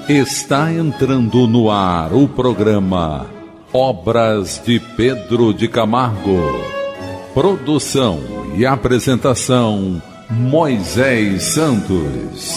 Está entrando no ar o programa Obras de Pedro de Camargo. Produção e apresentação Moisés Santos.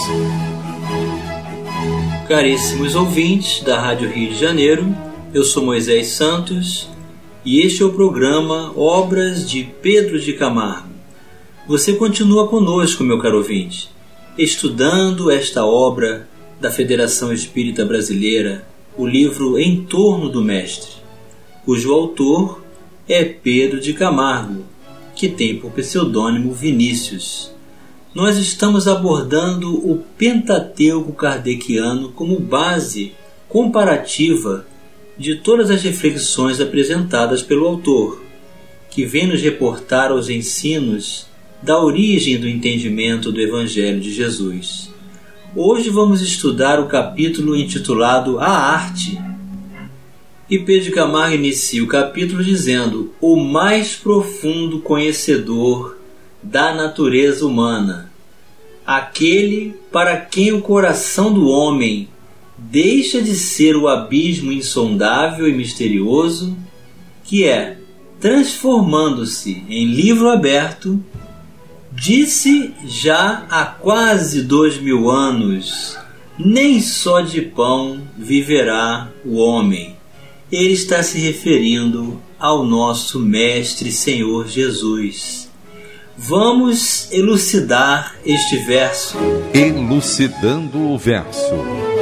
Caríssimos ouvintes da Rádio Rio de Janeiro, eu sou Moisés Santos e este é o programa Obras de Pedro de Camargo. Você continua conosco, meu caro ouvinte, estudando esta obra da Federação Espírita Brasileira, o livro Em Torno do Mestre, cujo autor é Pedro de Camargo, que tem por pseudônimo Vinícius. Nós estamos abordando o Pentateuco kardeciano como base comparativa de todas as reflexões apresentadas pelo autor, que vem nos reportar os ensinos da origem do entendimento do Evangelho de Jesus. Hoje vamos estudar o capítulo intitulado A Arte. E Pedro de Camargo inicia o capítulo dizendo: o mais profundo conhecedor da natureza humana, aquele para quem o coração do homem deixa de ser o abismo insondável e misterioso, que é, transformando-se em livro aberto, disse já há quase 2000 anos: nem só de pão viverá o homem. Ele está se referindo ao nosso Mestre Senhor Jesus. Vamos elucidar este verso. Elucidando o verso.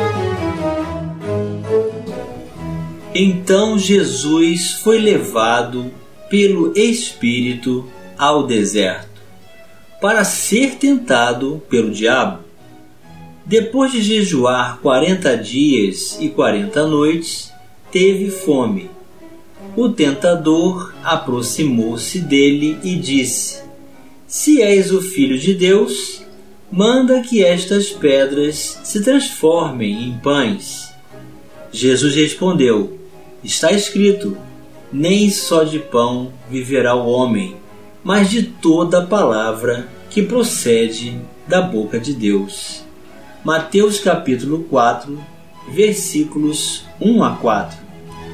Então Jesus foi levado pelo Espírito ao deserto, para ser tentado pelo diabo. Depois de jejuar 40 dias e 40 noites, teve fome. O tentador aproximou-se dele e disse: se és o Filho de Deus, manda que estas pedras se transformem em pães. Jesus respondeu: está escrito, nem só de pão viverá o homem, mas de toda a palavra que procede da boca de Deus. Mateus capítulo 4, versículos 1 a 4.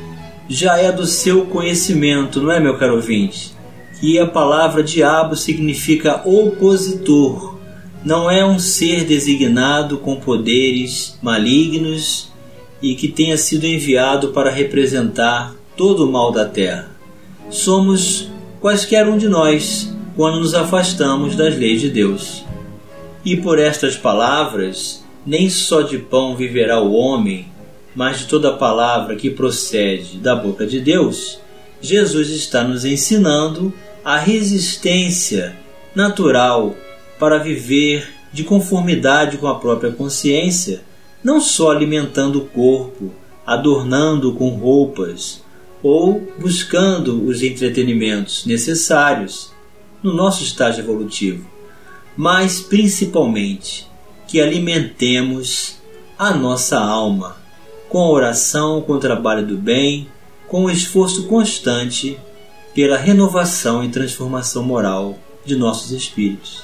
Já é do seu conhecimento, não é, meu caro ouvinte, que a palavra diabo significa opositor. Não é um ser designado com poderes malignos e que tenha sido enviado para representar todo o mal da terra. Somos quaisquer um de nós quando nos afastamos das leis de Deus. E por estas palavras, nem só de pão viverá o homem, mas de toda a palavra que procede da boca de Deus, Jesus está nos ensinando a resistência natural para viver de conformidade com a própria consciência, não só alimentando o corpo, adornando-o com roupas, ou buscando os entretenimentos necessários no nosso estágio evolutivo, mas principalmente que alimentemos a nossa alma com a oração, com o trabalho do bem, com o esforço constante pela renovação e transformação moral de nossos espíritos.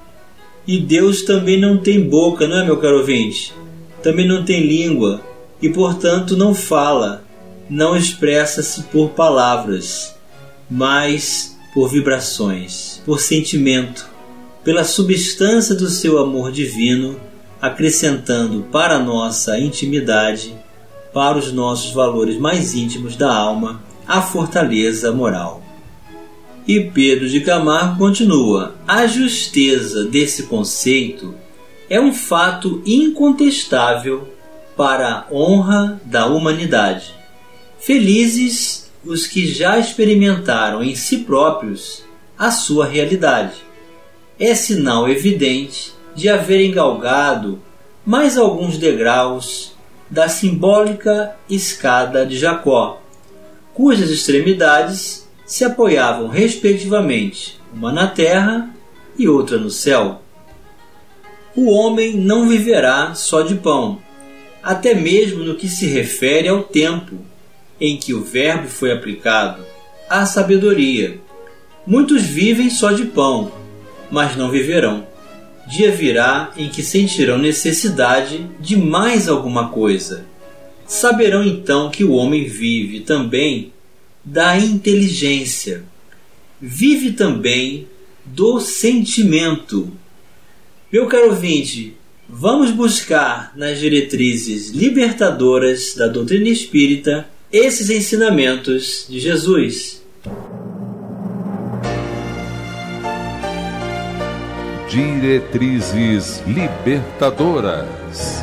E Deus também não tem boca, não é, meu caro ouvinte? Também não tem língua e, portanto, não fala, não expressa-se por palavras, mas por vibrações, por sentimento, pela substância do seu amor divino, acrescentando para a nossa intimidade, para os nossos valores mais íntimos da alma, a fortaleza moral. E Pedro de Camargo continua: a justeza desse conceito é um fato incontestável para a honra da humanidade. Felizes os que já experimentaram em si próprios a sua realidade. É sinal evidente de haverem galgado mais alguns degraus da simbólica escada de Jacó, cujas extremidades se apoiavam respectivamente, uma na terra e outra no céu. O homem não viverá só de pão, até mesmo no que se refere ao tempo em que o verbo foi aplicado, à sabedoria. Muitos vivem só de pão, mas não viverão. dia virá em que sentirão necessidade de mais alguma coisa. Saberão então que o homem vive também da inteligência, vive também do sentimento. Meu caro ouvinte, vamos buscar nas diretrizes libertadoras da doutrina espírita esses ensinamentos de Jesus. Diretrizes libertadoras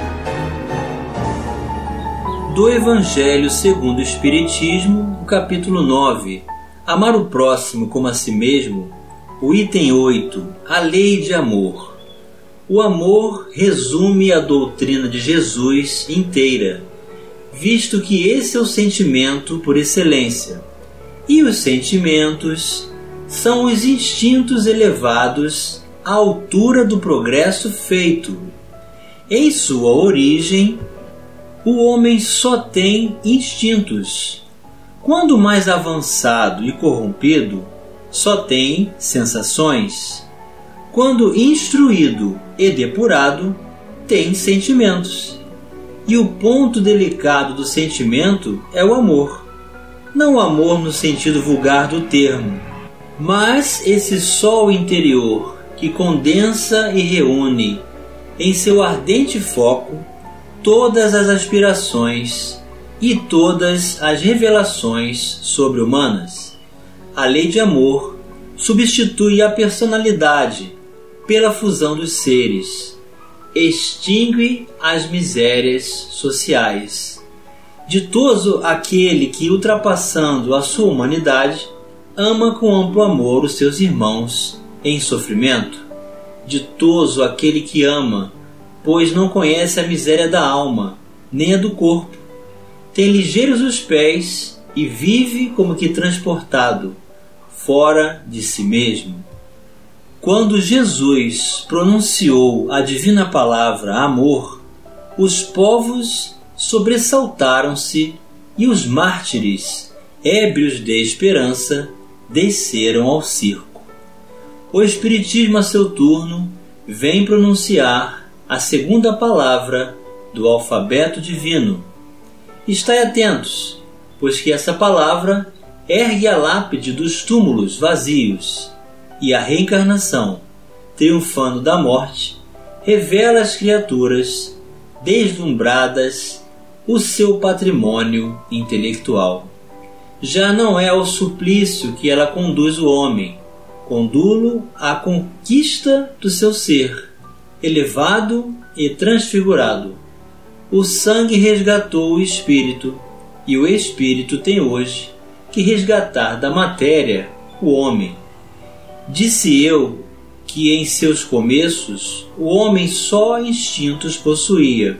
do Evangelho segundo o Espiritismo, o capítulo 9, Amar o próximo como a si mesmo, o item 8, a lei de amor. O amor resume a doutrina de Jesus inteira, visto que esse é o sentimento por excelência. E os sentimentos são os instintos elevados à altura do progresso feito. Em sua origem, o homem só tem instintos. Quando mais avançado e corrompido, só tem sensações. Quando instruído e depurado, tem sentimentos. E o ponto delicado do sentimento é o amor. Não o amor no sentido vulgar do termo, mas esse sol interior que condensa e reúne em seu ardente foco todas as aspirações e todas as revelações sobre-humanas. A lei de amor substitui a personalidade pela fusão dos seres, extingue as misérias sociais. Ditoso aquele que, ultrapassando a sua humanidade, ama com amplo amor os seus irmãos em sofrimento. Ditoso aquele que ama, pois não conhece a miséria da alma, nem a do corpo. Tem ligeiros os pés e vive como que transportado, fora de si mesmo. Quando Jesus pronunciou a divina palavra amor, os povos sobressaltaram-se e os mártires, ébrios de esperança, desceram ao circo. O Espiritismo, a seu turno, vem pronunciar a segunda palavra do alfabeto divino. Estai atentos, pois que essa palavra ergue a lápide dos túmulos vazios, e a reencarnação, triunfando da morte, revela às criaturas deslumbradas o seu patrimônio intelectual. Já não é ao suplício que ela conduz o homem, condulo à conquista do seu ser, elevado e transfigurado. O sangue resgatou o espírito, e o espírito tem hoje que resgatar da matéria o homem. Disse eu que em seus começos o homem só instintos possuía.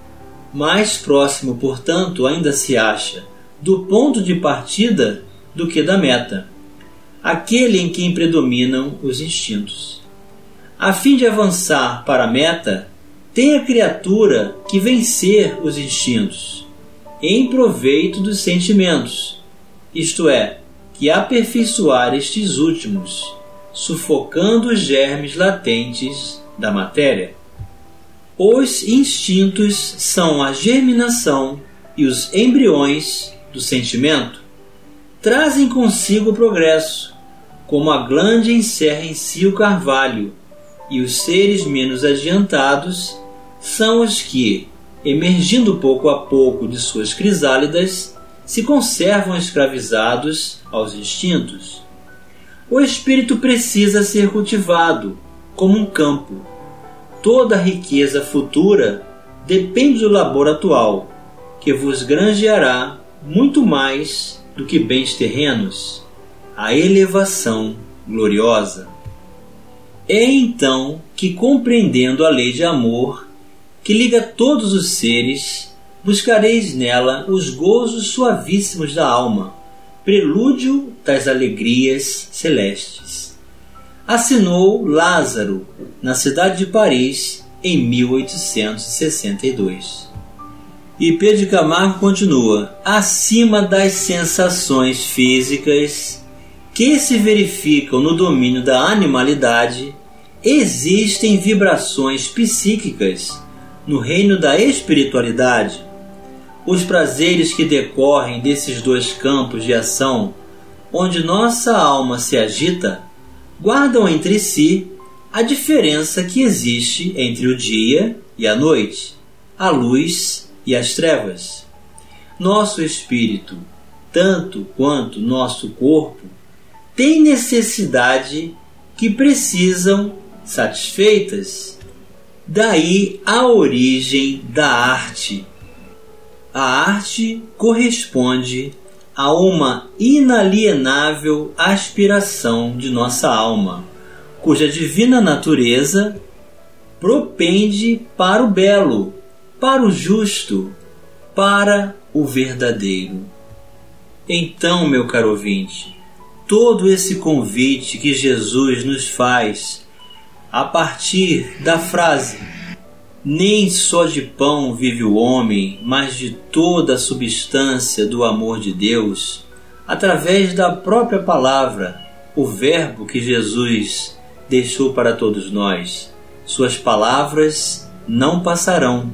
Mais próximo, portanto, ainda se acha do ponto de partida do que da meta, aquele em quem predominam os instintos. A fim de avançar para a meta, tem a criatura que vencer os instintos, em proveito dos sentimentos, isto é, que aperfeiçoar estes últimos, sufocando os germes latentes da matéria. Os instintos são a germinação e os embriões do sentimento. Trazem consigo o progresso, como a glande encerra em si o carvalho, e os seres menos adiantados são os que, emergindo pouco a pouco de suas crisálidas, se conservam escravizados aos instintos. O espírito precisa ser cultivado como um campo. Toda a riqueza futura depende do labor atual, que vos granjeará muito mais do que bens terrenos, a elevação gloriosa. É então que, compreendendo a lei de amor, que liga todos os seres, buscareis nela os gozos suavíssimos da alma, prelúdio das alegrias celestes. Assinou Lázaro, na cidade de Paris, em 1862. E Pedro de Camargo continua: acima das sensações físicas que se verificam no domínio da animalidade, existem vibrações psíquicas no reino da espiritualidade. Os prazeres que decorrem desses dois campos de ação, onde nossa alma se agita, guardam entre si a diferença que existe entre o dia e a noite, a luz e as trevas. Nosso espírito, tanto quanto nosso corpo, tem necessidade que precisam satisfeitas. Daí a origem da arte. A arte corresponde a uma inalienável aspiração de nossa alma, cuja divina natureza propende para o belo, para o justo, para o verdadeiro. Então, meu caro ouvinte, todo esse convite que Jesus nos faz a partir da frase "Nem só de pão vive o homem, mas de toda a substância do amor de Deus", através da própria palavra, o verbo que Jesus deixou para todos nós. Suas palavras não passarão.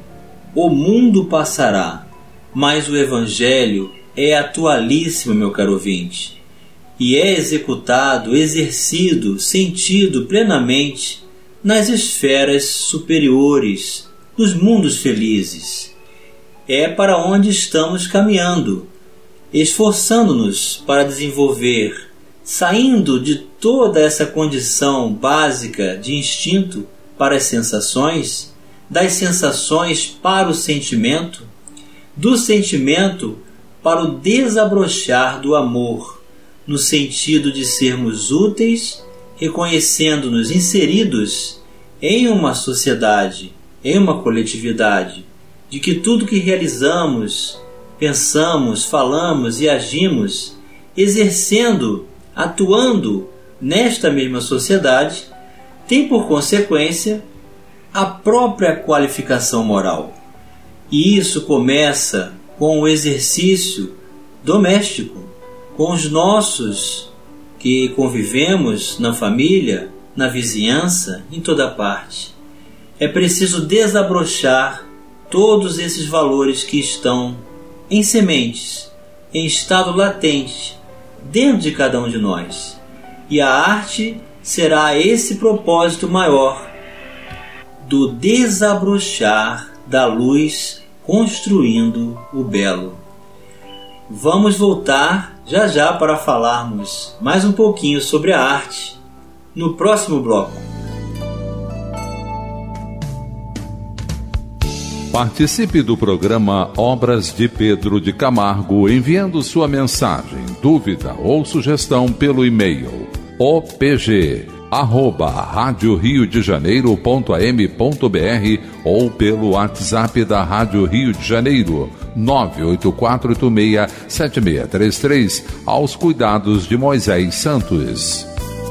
O mundo passará, mas o Evangelho é atualíssimo, meu caro ouvinte, e é executado, exercido, sentido plenamente nas esferas superiores, nos mundos felizes. É para onde estamos caminhando, esforçando-nos para desenvolver, saindo de toda essa condição básica de instinto para as sensações, das sensações para o sentimento, do sentimento para o desabrochar do amor, no sentido de sermos úteis, reconhecendo-nos inseridos em uma sociedade, em uma coletividade, de que tudo que realizamos, pensamos, falamos e agimos, exercendo, atuando nesta mesma sociedade, tem por consequência a própria qualificação moral. E isso começa com o exercício doméstico, com os nossos que convivemos na família, na vizinhança, em toda parte. É preciso desabrochar todos esses valores que estão em sementes, em estado latente, dentro de cada um de nós. E a arte será esse propósito maior do desabrochar da luz, construindo o belo. Vamos voltar já para falarmos mais um pouquinho sobre a arte no próximo bloco. Participe do programa Obras de Pedro de Camargo enviando sua mensagem, dúvida ou sugestão pelo e-mail opg@radioriodejaneiro.am.br ou pelo WhatsApp da Rádio Rio de Janeiro 984867633 aos cuidados de Moisés Santos.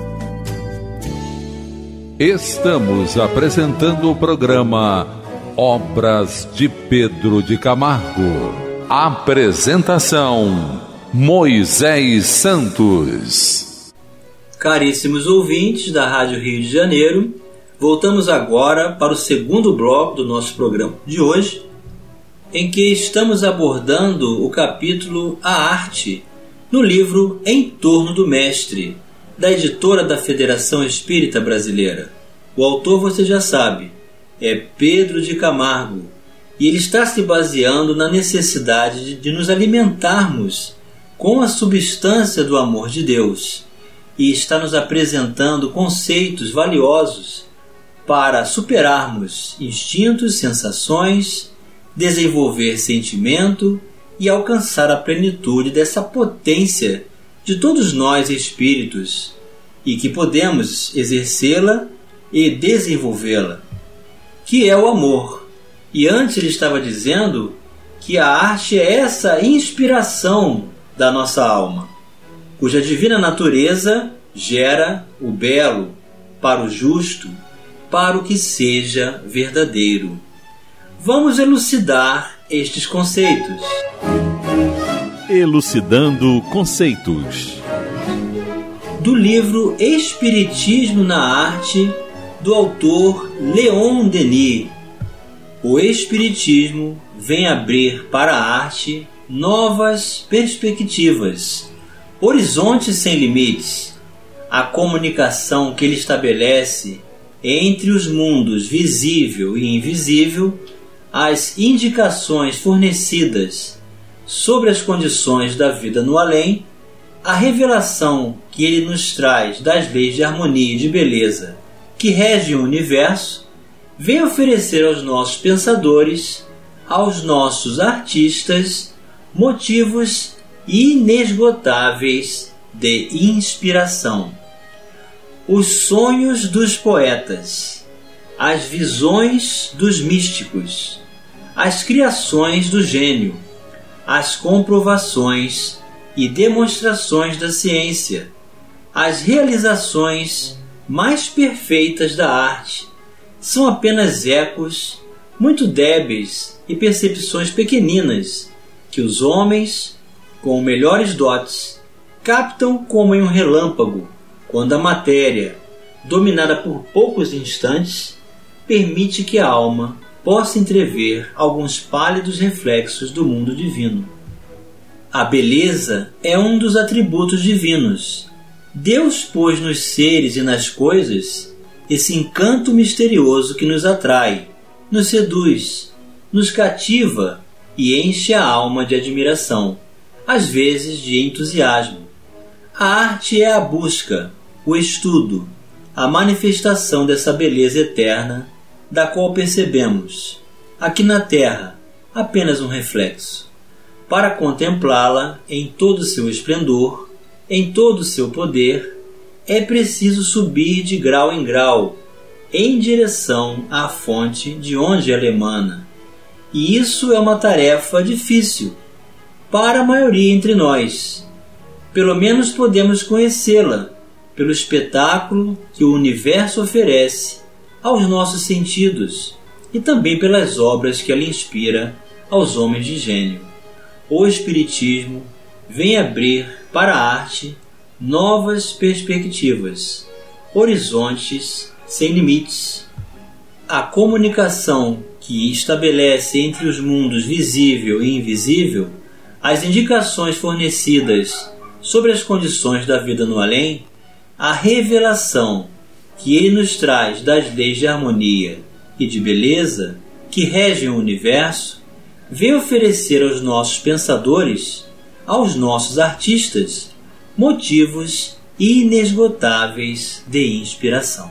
Estamos apresentando o programa Obras de Pedro de Camargo. Apresentação: Moisés Santos. Caríssimos ouvintes da Rádio Rio de Janeiro, voltamos agora para o segundo bloco do nosso programa de hoje, em que estamos abordando o capítulo A Arte, no livro Em Torno do Mestre, da editora da Federação Espírita Brasileira. O autor, você já sabe, é Pedro de Camargo, e ele está se baseando na necessidade de nos alimentarmos com a substância do amor de Deus, e está nos apresentando conceitos valiosos para superarmos instintos, sensações, desenvolver sentimento e alcançar a plenitude dessa potência de todos nós espíritos, e que podemos exercê-la e desenvolvê-la, que é o amor. E antes ele estava dizendo que a arte é essa inspiração da nossa alma, cuja divina natureza gera o belo para o justo, para o que seja verdadeiro. Vamos elucidar estes conceitos. Elucidando conceitos. do livro Espiritismo na Arte, do autor Leon Denis. O Espiritismo vem abrir para a arte novas perspectivas, horizontes sem limites. A comunicação que ele estabelece entre os mundos visível e invisível, as indicações fornecidas sobre as condições da vida no além, a revelação que ele nos traz das leis de harmonia e de beleza que regem o universo, vem oferecer aos nossos pensadores, aos nossos artistas, motivos inesgotáveis de inspiração. Os sonhos dos poetas, as visões dos místicos, as criações do gênio, as comprovações e demonstrações da ciência, as realizações mais perfeitas da arte, são apenas ecos muito débeis e percepções pequeninas que os homens, com melhores dotes, captam como em um relâmpago, quando a matéria, dominada por poucos instantes, permite que a alma possa entrever alguns pálidos reflexos do mundo divino. A beleza é um dos atributos divinos. Deus pôs nos seres e nas coisas esse encanto misterioso que nos atrai, nos seduz, nos cativa e enche a alma de admiração, às vezes de entusiasmo. A arte é a busca, o estudo, a manifestação dessa beleza eterna, da qual percebemos, aqui na Terra, apenas um reflexo. Para contemplá-la em todo o seu esplendor, em todo o seu poder, é preciso subir de grau em grau, em direção à fonte de onde ela emana. E isso é uma tarefa difícil para a maioria entre nós. Pelo menos podemos conhecê-la pelo espetáculo que o universo oferece aos nossos sentidos e também pelas obras que ela inspira aos homens de gênio. O Espiritismo vem abrir para a arte novas perspectivas, horizontes sem limites. A comunicação que estabelece entre os mundos visível e invisível as indicações fornecidas sobre as condições da vida no além, a revelação que ele nos traz das leis de harmonia e de beleza que regem o universo, vem oferecer aos nossos pensadores, aos nossos artistas, motivos inesgotáveis de inspiração.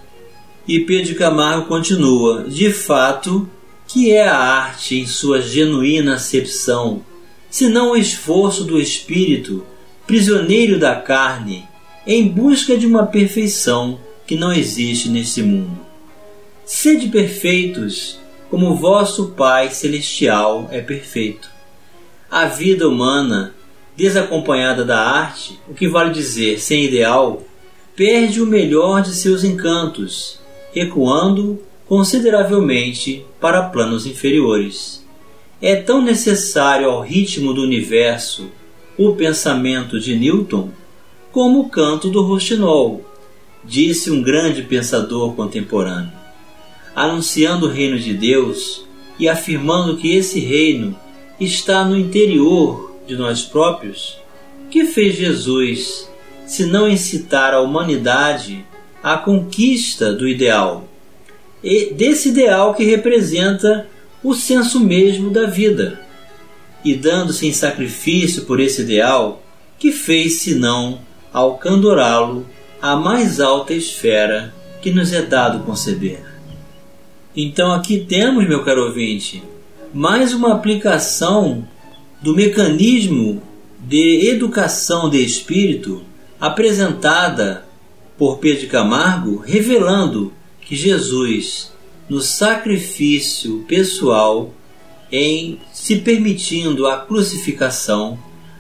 E Pedro de Camargo continua: de fato, que é a arte em sua genuína acepção, senão o esforço do espírito, prisioneiro da carne, em busca de uma perfeição que não existe neste mundo. Sede perfeitos, como vosso Pai Celestial é perfeito. A vida humana, desacompanhada da arte, o que vale dizer sem ideal, perde o melhor de seus encantos, recuando consideravelmente para planos inferiores. É tão necessário ao ritmo do universo o pensamento de Newton como o canto do roxinol, disse um grande pensador contemporâneo. Anunciando o reino de Deus e afirmando que esse reino está no interior de nós próprios, que fez Jesus se não incitar a humanidade à conquista do ideal, e desse ideal que representa o senso mesmo da vida, e dando-se em sacrifício por esse ideal, que fez senão alcandorá-lo à mais alta esfera que nos é dado conceber. Então aqui temos, meu caro ouvinte, mais uma aplicação do mecanismo de educação de espírito apresentada por Pedro de Camargo, revelando que Jesus, no sacrifício pessoal, em se permitindo a crucificação,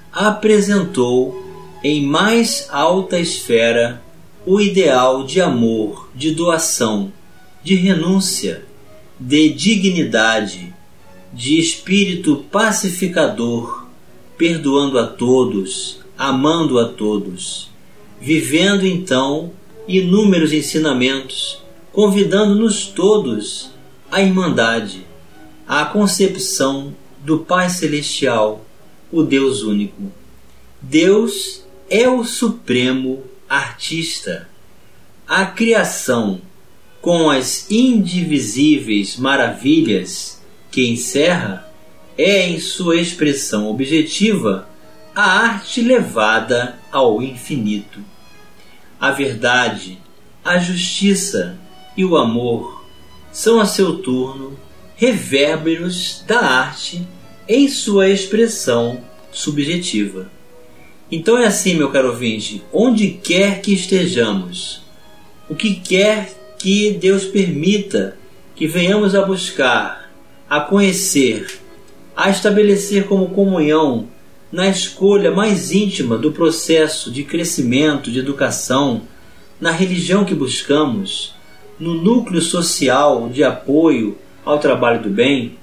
apresentou em mais alta esfera o ideal de amor, de doação, de renúncia, de dignidade, de espírito pacificador, perdoando a todos, amando a todos, vivendo então inúmeros ensinamentos, convidando-nos todos à irmandade, à concepção do Pai Celestial, o Deus único. Deus é o supremo artista. A criação, com as indivisíveis maravilhas que encerra, é em sua expressão objetiva a arte levada ao infinito. A verdade, a justiça e o amor são a seu turno revérberos da arte em sua expressão subjetiva. Então é assim, meu caro ouvinte, onde quer que estejamos, o que quer que Deus permita que venhamos a buscar, a conhecer, a estabelecer como comunhão na escolha mais íntima do processo de crescimento, de educação, na religião que buscamos, no núcleo social de apoio ao trabalho do bem,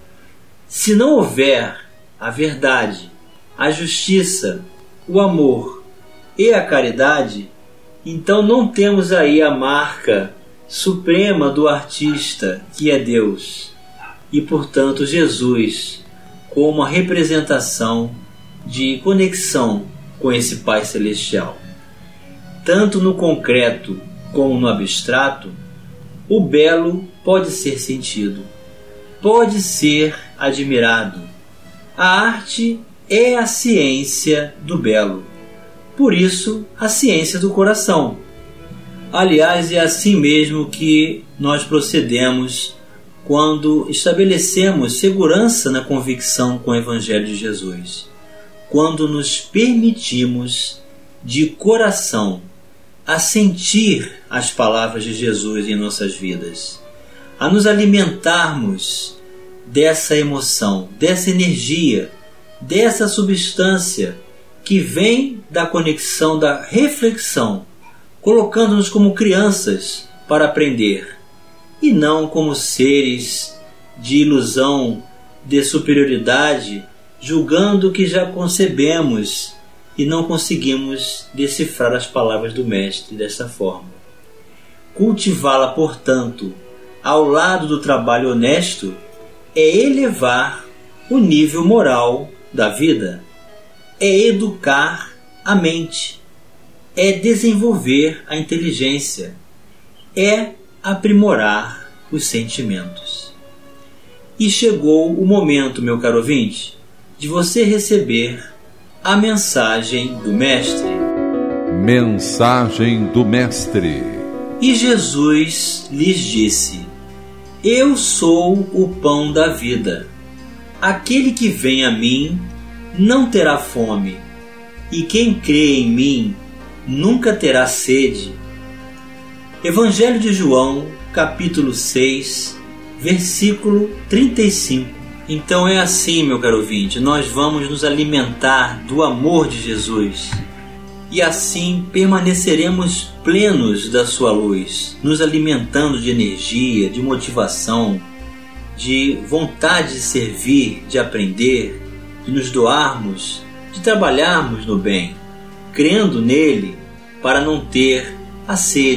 se não houver a verdade, a justiça, o amor e a caridade, então não temos aí a marca suprema do artista, que é Deus, e portanto Jesus, como a representação de conexão com esse Pai Celestial. Tanto no concreto como no abstrato, o belo pode ser sentido, pode ser admirado. A arte é a ciência do belo, por isso a ciência do coração. Aliás, é assim mesmo que nós procedemos quando estabelecemos segurança na convicção com o Evangelho de Jesus, quando nos permitimos de coração a sentir as palavras de Jesus em nossas vidas, a nos alimentarmos dessa emoção, dessa energia, dessa substância que vem da conexão, da reflexão, colocando-nos como crianças para aprender e não como seres de ilusão, de superioridade, julgando que já concebemos e não conseguimos decifrar as palavras do Mestre dessa forma. Cultivá-la, portanto, ao lado do trabalho honesto, é elevar o nível moral da vida, é educar a mente, é desenvolver a inteligência, é aprimorar os sentimentos. E chegou o momento, meu caro ouvinte, de você receber a mensagem do Mestre. Mensagem do Mestre. E Jesus lhes disse: Eu sou o pão da vida. Aquele que vem a mim não terá fome, e quem crê em mim nunca terá sede. Evangelho de João, capítulo 6, versículo 35. Então é assim, meu caro ouvinte, nós vamos nos alimentar do amor de Jesus e assim permaneceremos plenos da sua luz, nos alimentando de energia, de motivação, de vontade de servir, de aprender, de nos doarmos, de trabalharmos no bem, crendo nele para não ter a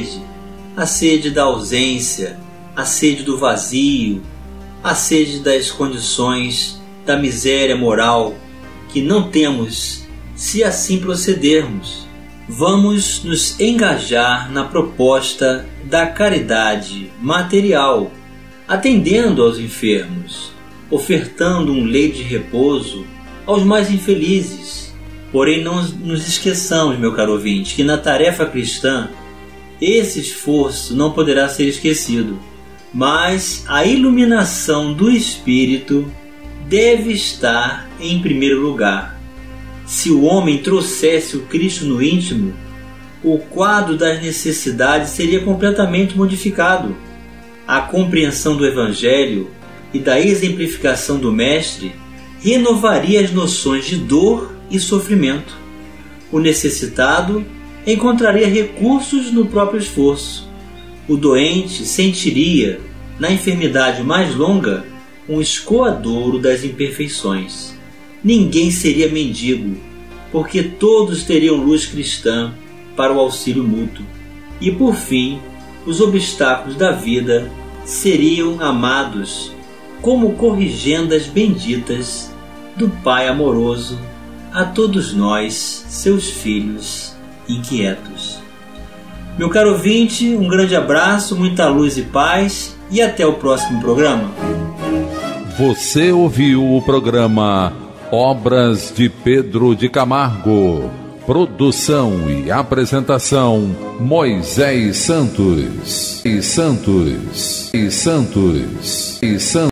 sede da ausência, a sede do vazio, a sede das condições da miséria moral que não temos se assim procedermos. Vamos nos engajar na proposta da caridade material, atendendo aos enfermos, ofertando um leito de repouso aos mais infelizes. Porém, não nos esqueçamos, meu caro ouvinte, que na tarefa cristã esse esforço não poderá ser esquecido, mas a iluminação do Espírito deve estar em primeiro lugar. Se o homem trouxesse o Cristo no íntimo, o quadro das necessidades seria completamente modificado. A compreensão do Evangelho e da exemplificação do Mestre renovaria as noções de dor e sofrimento. O necessitado encontraria recursos no próprio esforço. O doente sentiria, na enfermidade mais longa, um escoadouro das imperfeições. Ninguém seria mendigo, porque todos teriam luz cristã para o auxílio mútuo. E por fim, os obstáculos da vida seriam amados como corrigendas benditas do Pai amoroso a todos nós, seus filhos inquietos. Meu caro ouvinte, um grande abraço, muita luz e paz e até o próximo programa. Você ouviu o programa Obras de Pedro de Camargo. Produção e apresentação Moisés Santos.